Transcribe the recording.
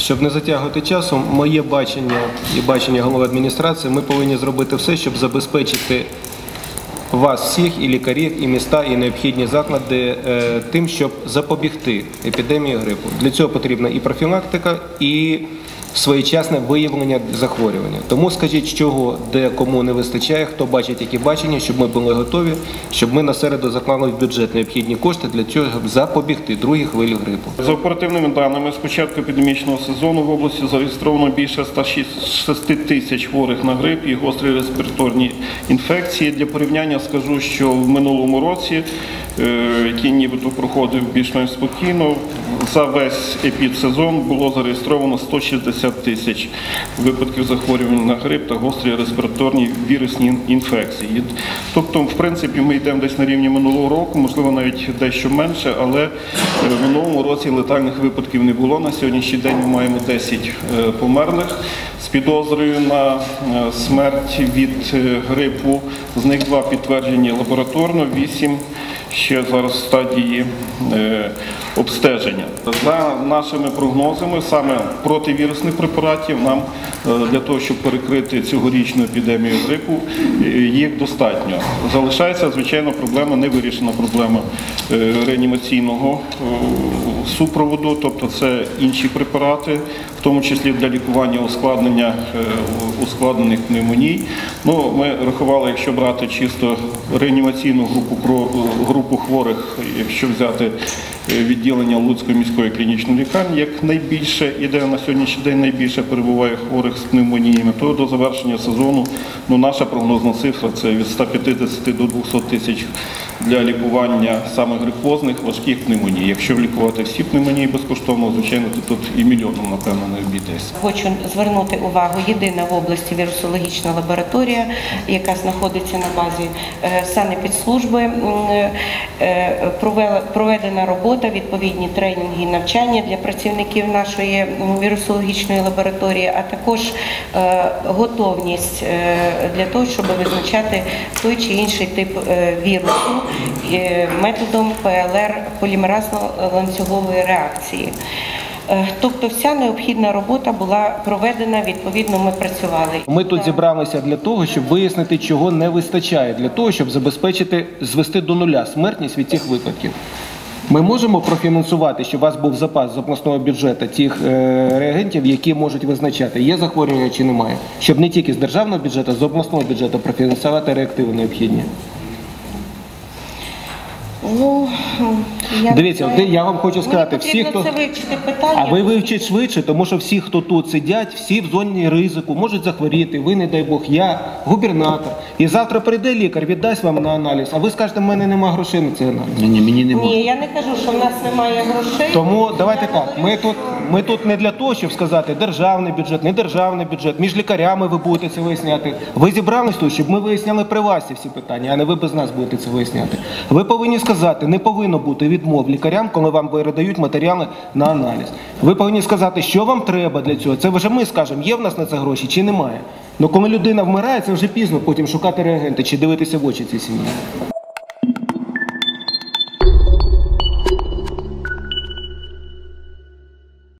щоб не затягувати часом, моє бачення і бачення голови адміністрації, ми повинні зробити все, щоб забезпечити вас всіх, і лікарів, і міста, і необхідні заклади тим, щоб запобігти епідемії грипу. Для цього потрібна і профілактика, і своєчасне виявлення захворювання. Тому скажіть, чого, де, кому не вистачає, хто бачить які бачення, щоб ми були готові, щоб ми на середу заклали в бюджет необхідні кошти для цього, щоб запобігти другій хвилі грипу. За оперативними даними, з початку епідемічного сезону в області зареєстровано більше 106 тисяч хворих на грип і гострі респіраторні інфекції. Для порівняння скажу, що в минулому році, який нібито проходив більш-менш спокійно, за весь епідсезон було зареєстровано 160 тисяч випадків захворювань на грип та гострі респіраторні вірусні інфекції. Тобто, в принципі, ми йдемо десь на рівні минулого року, можливо, навіть дещо менше, але в минулому році летальних випадків не було. На сьогоднішній день ми маємо 10 померлих з підозрою на смерть від грипу. З них 2 підтверджені лабораторно, 8 ще зараз в стадії обстеження. За нашими прогнозами, саме противірусних препаратів нам для того, щоб перекрити цьогорічну епідемію грипу, їх достатньо. Залишається, звичайно, проблема, невирішена проблема реанімаційного супроводу, тобто це інші препарати, в тому числі для лікування ускладнених пневмоній. Ну, ми рахували, якщо брати чисто реанімаційну групу хворих, якщо взяти відділення Луцької міської клінічної лікарні, як найбільше, і де на сьогоднішній день найбільше перебуває хворих з пневмоніями, то до завершення сезону наша прогнозна цифра – це від 150 до 200 тисяч для лікування саме грипозних важких пневмоній. Якщо лікувати всі пневмонії безкоштовно, звичайно, то тут і мільйоном, напевно, не обійтись. Хочу звернути увагу, єдина в області вірусологічна лабораторія, яка знаходиться на базі санепідслужби, проведена робота, відповідні тренінги і навчання для працівників нашої вірусологічної лабораторії, а також готовність для того, щоб визначати той чи інший тип вірусу методом ПЛР, полімеразно-ланцюгової реакції. Тобто вся необхідна робота була проведена, відповідно ми працювали. Ми тут зібралися для того, щоб вияснити, чого не вистачає, для того, щоб забезпечити, звести до нуля смертність від цих випадків. Ми можемо профінансувати, щоб у вас був запас з обласного бюджету тих реагентів, які можуть визначати, є захворювання чи немає, щоб не тільки з державного бюджету, а з обласного бюджету профінансувати реактиви необхідні. Дивіться, я вам хочу сказати, всі, хто... А ви вивчіть швидше, тому що всі, хто тут сидять, всі в зоні ризику, можуть захворіти, ви, не дай Бог, я, губернатор. І завтра прийде лікар, віддасть вам на аналіз, а ви скажете, в мене немає грошей на цей аналіз. Ні, я не кажу, що в нас немає грошей. Тому давайте так, ми тут не для того, щоб сказати державний бюджет, не державний бюджет, між лікарями ви будете це виясняти. Ви зібрались тут, щоб ми виясняли при вас всі питання, а не ви без нас будете це виясняти. Ви повинні сказати, не повинно бути відмов лікарям, коли вам передають матеріали на аналіз. Ви повинні сказати, що вам треба для цього. Це вже ми скажемо, є в нас на це гроші чи немає. Але коли людина вмирає, це вже пізно потім шукати реагенти чи дивитися в очі цій сім'ї.